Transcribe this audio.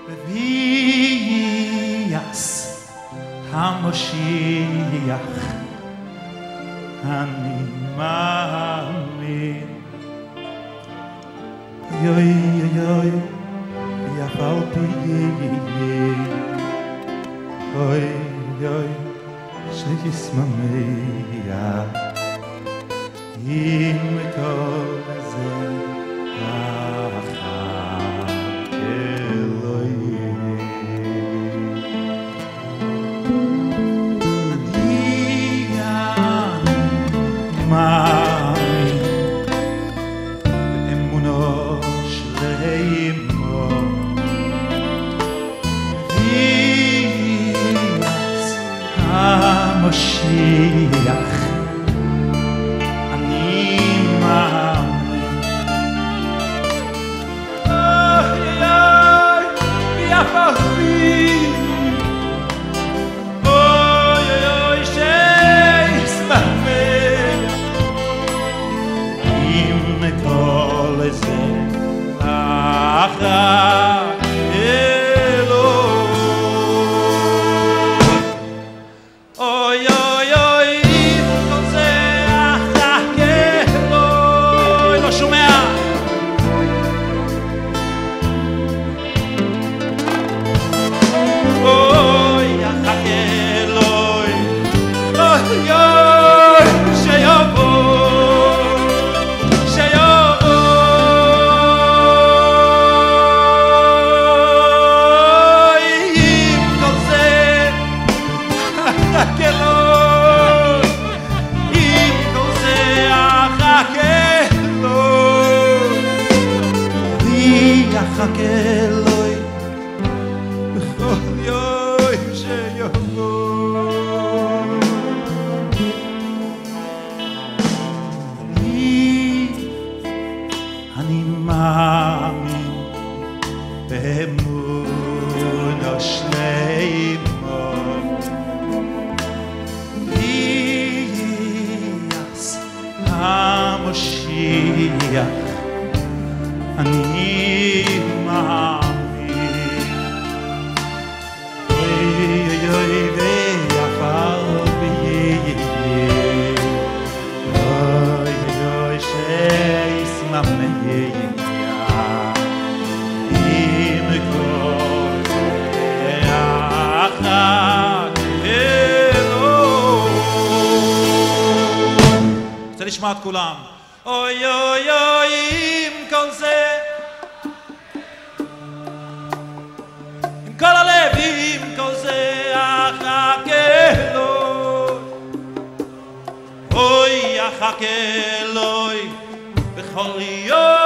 ויעש המשיח אני מאמין יוי יוי יפל פי אוי אוי שישממיה אם כל זה מאמין באמונו שלמו ויעש המשיח אני מאמין אוי אוי ויפל פי אוי אוי שישמח כל זה אחר אלוהים אוי אוי אוי כל זה אחר אלוהים לא שומע אוי אחר אלוהים אוי אוי שיבוא חכה אלוהי בכל יום שיבוא אני מאמין באמונו שלמו ויעש המשיח אני מאמין אוי אוי ויפל בי אוי אוי שישממיה אם כל זה אחר אלוהים רוצה לשמוע את כולם אוי אוי אוי אם כל זה עם כל הלב אם כל זה אחכה אלוהי אוי אחכה אלוהי בכל יום